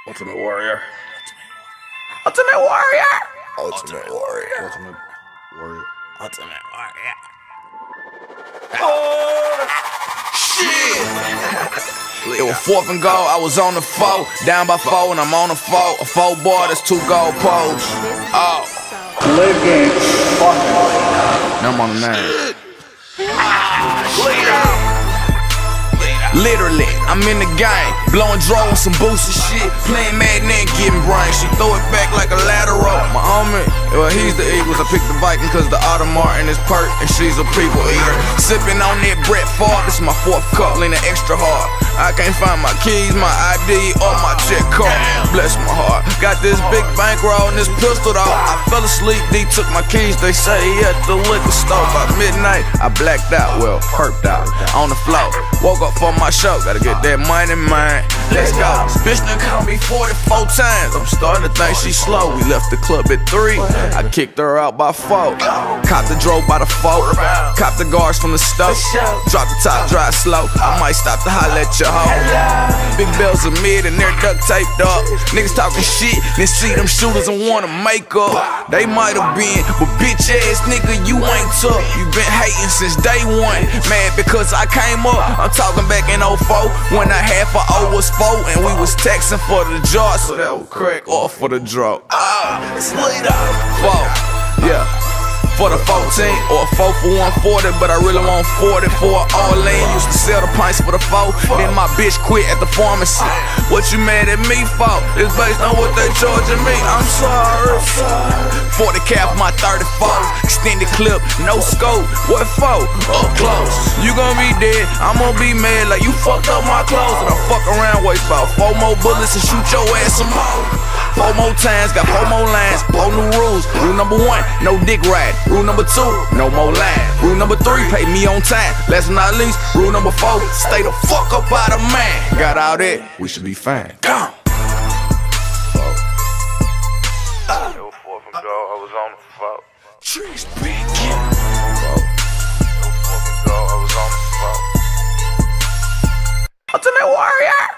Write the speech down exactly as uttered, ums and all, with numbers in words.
Ultimate Warrior. Ultimate Warrior. Ultimate Warrior. Ultimate Warrior. Ultimate Warrior. Oh, shit. It was fourth and goal, I was on the four. Down by four and I'm on the four. A four board, that's two goal posts. Oh. Live game. Fucking. Now I'm on the nine. Literally, I'm in the game, blowing draw with some boosts and shit, playing Madden and getting brain. She throw it back like a lateral. My homie, well, he's the Eagles. I picked the Viking cause the Audemars is perk and she's a people eater. Sipping on that Brett Favre, this is my fourth cup, leaning extra hard. I can't find my keys, my I D, or my check card. Bless my heart. Got this big bankroll and this pistol though. I fell asleep, D took my keys, they say he at the liquor store. By midnight, I blacked out, well, perked out, on the floor. Woke up for my show, gotta get that money, man. Let's go. This bitch done called me forty-four times. I'm starting to think she slow. We left the club at three. I kicked her out by four. Cop the drove by the four. Cop the guards from the stove. Drop the top, drive slow. I might stop to holler at your hoe. Big bells are mid and they're duct taped up. Niggas talking shit, then see them shooters and wanna make up. They might have been, but bitch ass nigga, you ain't tough. You been hating since day one. Mad because I came up. I'm talking back in oh four when I half a O was four and we was taxing for the jar, so that would crack off for the draw. Ah, it's later. Four, yeah. For the fourteen or a four for one forty, but I really want forty for an all in. Used to sell the pints for the four, then my bitch quit at the pharmacy. What you mad at me for? It's based on what they charging me. I'm sorry. forty cap my thirty-four, extended clip, no scope. What for? Up close. You gon' be dead, I'm gon' be mad like you fucked up my clothes. And I fuck around, waste about four more bullets and shoot your ass some more. Four more times, got four more lines, four new rules. Rule number one, no dick ride. Rule number two, no more lying. Rule number three, pay me on time. Last but not least, rule number four, stay the fuck up out of man. Got all that, we should be fine. Come. It was fourth and goal, I was on the foul. Trees big. It was fourth and goal, I was on the foul. Ultimate Warrior.